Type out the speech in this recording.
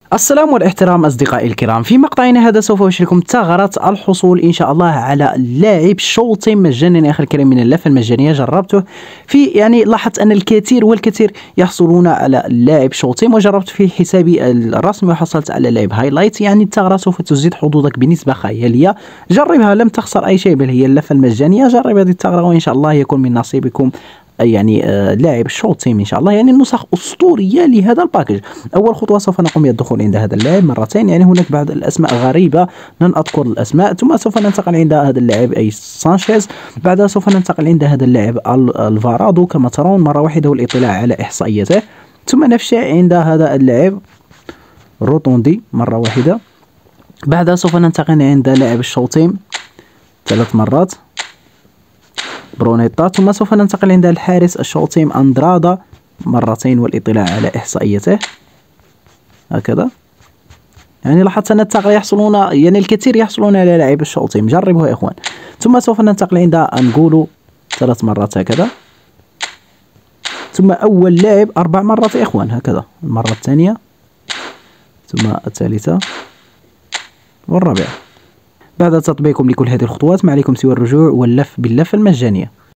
السلام والاحترام أصدقائي الكرام، في مقطعنا هذا سوف أشارككم ثغرة الحصول إن شاء الله على لاعب شوطي مجانا. يا أخي الكريم، من اللفة المجانية جربته لاحظت أن الكثير والكثير يحصلون على لاعب شوطي، وجربت في حسابي الرسمي وحصلت على لاعب هايلايت. الثغرة سوف تزيد حظوظك بنسبة خيالية. جربها، لم تخسر أي شيء، بل هي اللفة المجانية. جرب هذه الثغرة وإن شاء الله يكون من نصيبكم لاعب شوت تيم ان شاء الله. النسخ اسطوريه لهذا الباكج. اول خطوه سوف نقوم بالدخول عند هذا اللاعب مرتين. هناك بعض الاسماء غريبه لن اذكر الاسماء. ثم سوف ننتقل عند هذا اللاعب اي سانشيز. بعدها سوف ننتقل عند هذا اللاعب الفارادو كما ترون مره واحده والاطلاع على احصائياته. ثم نفشع عند هذا اللاعب روتوندي مره واحده. بعدها سوف ننتقل عند لاعب الشوت تيم 3 مرات برونيتا. ثم سوف ننتقل عند الحارس الشوط تيم أندرادا مرتين والاطلاع على إحصائيته هكذا. لاحظت أن الثغرة يحصلون الكثير يحصلون على لاعب الشوط تيم. جربوا يا إخوان. ثم سوف ننتقل عند أنغولو 3 مرات هكذا. ثم أول لاعب 4 مرات يا إخوان هكذا، المرة الثانية ثم الثالثة والرابعة. بعد تطبيقكم لكل هذه الخطوات ما عليكم سوى الرجوع واللف باللفة المجانية.